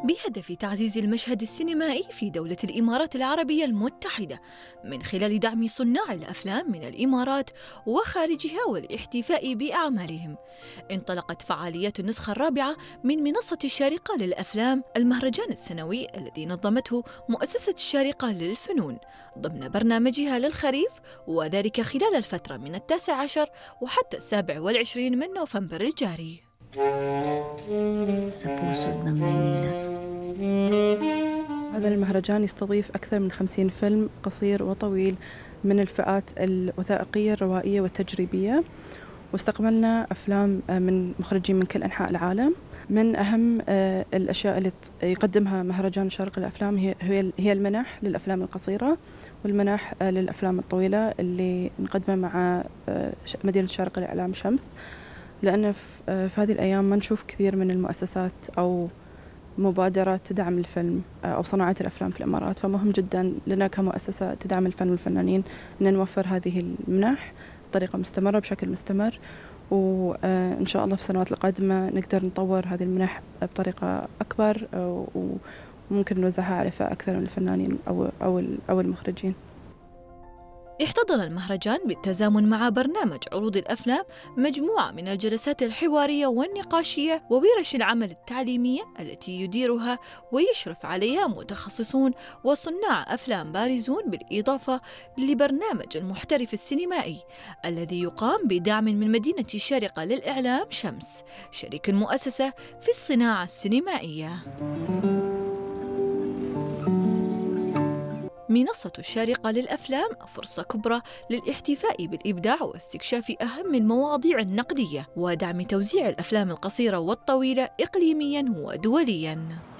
بهدف تعزيز المشهد السينمائي في دولة الإمارات العربية المتحدة من خلال دعم صناع الأفلام من الإمارات وخارجها والاحتفاء بأعمالهم. انطلقت فعاليات النسخة الرابعة من منصة الشارقة للأفلام، المهرجان السنوي الذي نظمته مؤسسة الشارقة للفنون ضمن برنامجها للخريف، وذلك خلال الفترة من 19 وحتى 27 من نوفمبر الجاري. هذا المهرجان يستضيف أكثر من 50 فيلم قصير وطويل من الفئات الوثائقية الروائية والتجريبية، واستقبلنا أفلام من مخرجين من كل أنحاء العالم. من أهم الأشياء اللي يقدمها مهرجان الشارقة للأفلام هي المنح للأفلام القصيرة والمنح للأفلام الطويلة اللي نقدمها مع مدينة الشارقة للإعلام شمس، لأن في هذه الأيام ما نشوف كثير من المؤسسات أو مبادرة تدعم الفيلم أو صناعة الأفلام في الإمارات، فمهم جدا لنا كمؤسسة تدعم الفن والفنانين أن نوفر هذه المنح بطريقة مستمرة بشكل مستمر، وإن شاء الله في السنوات القادمة نقدر نطور هذه المنح بطريقة أكبر وممكن نوزعها على فئة أكثر من الفنانين أو المخرجين. احتضن المهرجان بالتزامن مع برنامج عروض الأفلام مجموعة من الجلسات الحوارية والنقاشية وورش العمل التعليمية التي يديرها ويشرف عليها متخصصون وصناع أفلام بارزون، بالإضافة لبرنامج المحترف السينمائي الذي يقام بدعم من مدينة الشارقة للإعلام شمس، شريك مؤسسة في الصناعة السينمائية. منصة الشارقة للأفلام فرصة كبرى للاحتفاء بالإبداع واستكشاف أهم المواضيع النقدية ودعم توزيع الأفلام القصيرة والطويلة إقليمياً ودولياً.